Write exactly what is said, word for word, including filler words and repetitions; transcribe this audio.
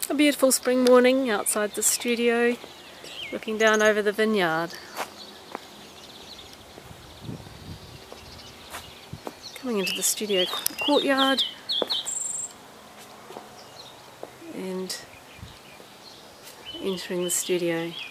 A beautiful spring morning outside the studio, looking down over the vineyard. Coming into the studio courtyard and entering the studio.